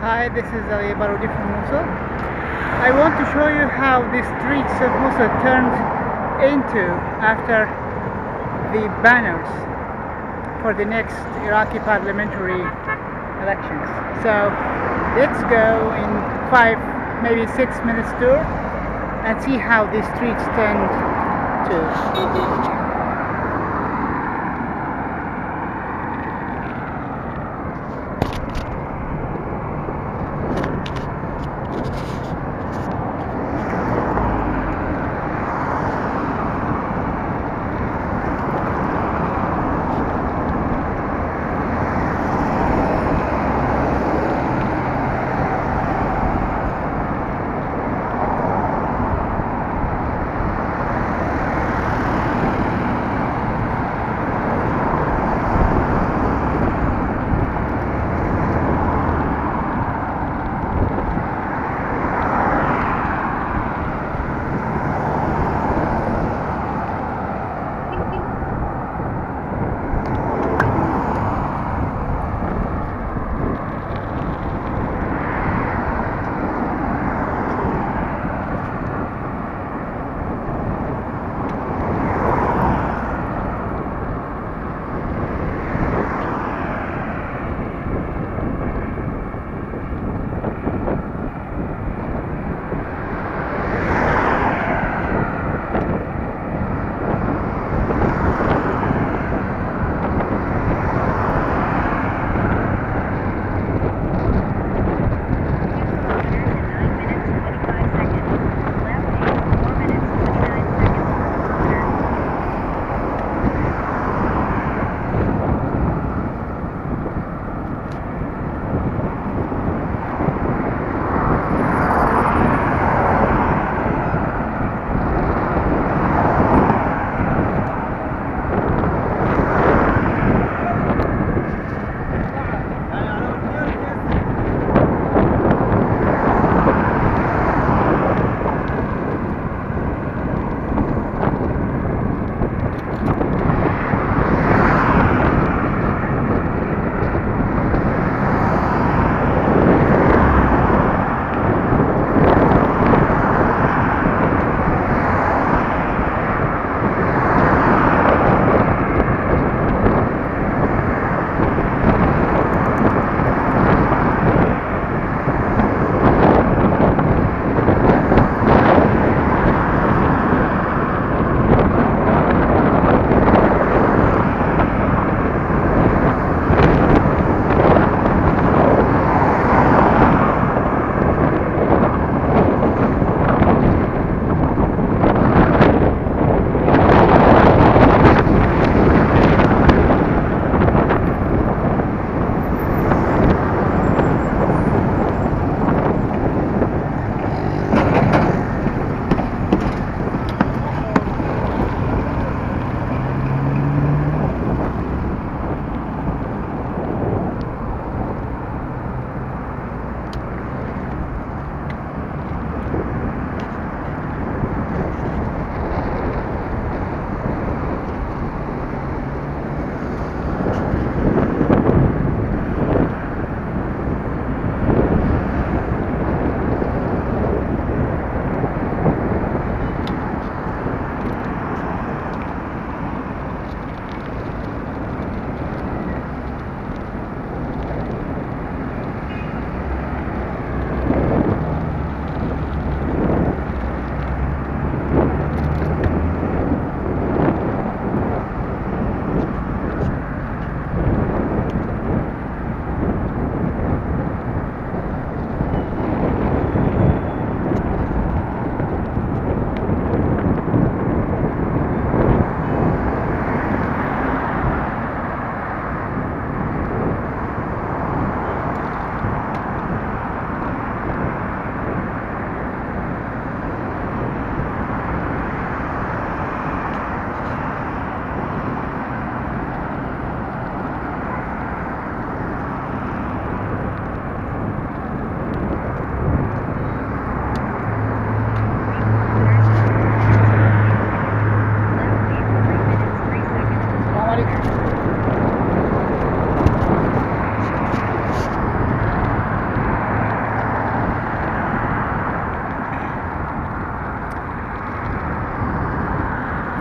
Hi, this is Al-Baroodi from Mosul. I want to show you how the streets of Mosul turned into after the banners for the next Iraqi parliamentary elections. So let's go in 5, maybe 6 minutes tour and see how the streets turned to.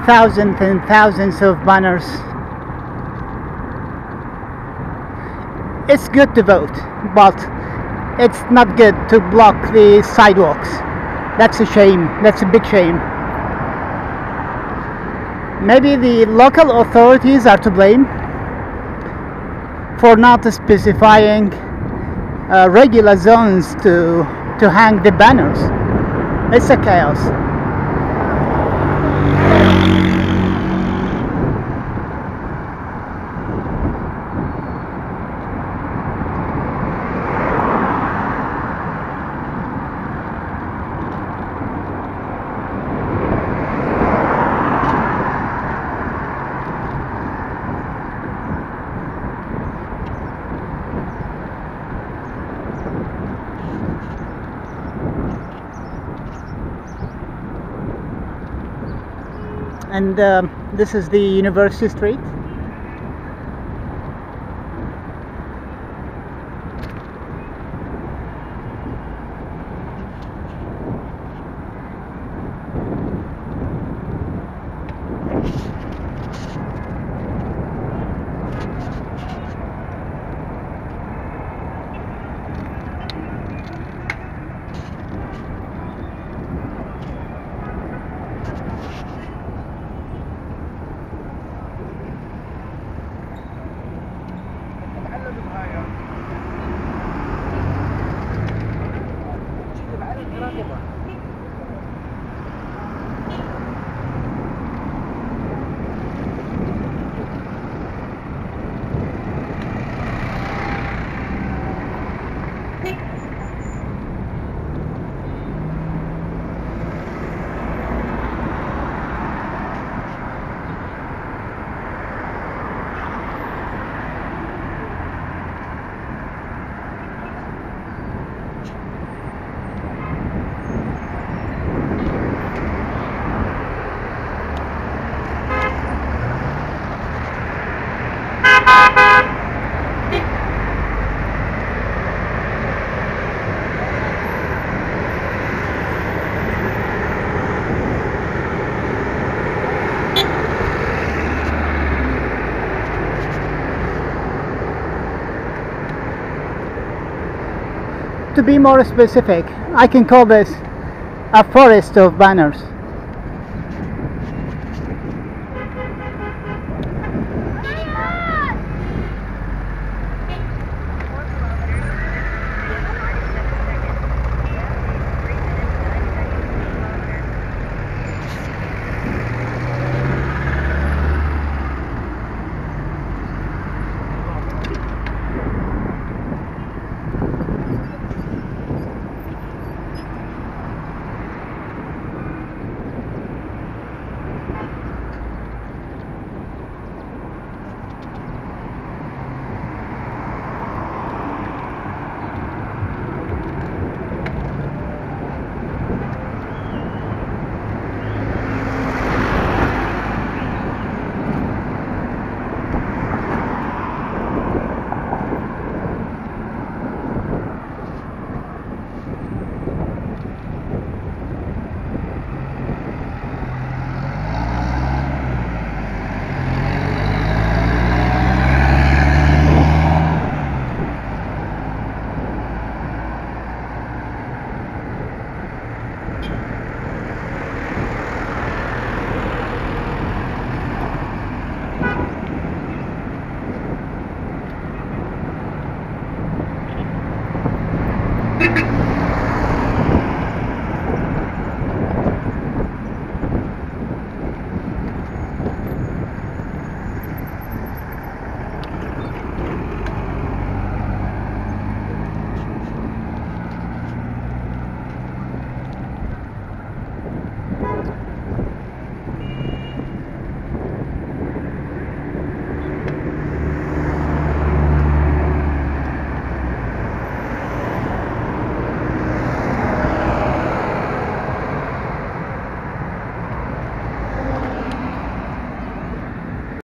thousands and thousands of banners. It's good to vote, but it's not good to block the sidewalks. That's a shame. That's a big shame. Maybe the local authorities are to blame for not specifying regular zones to hang the banners. It's a chaos. And this is the University Street. To be more specific, I can call this a forest of banners.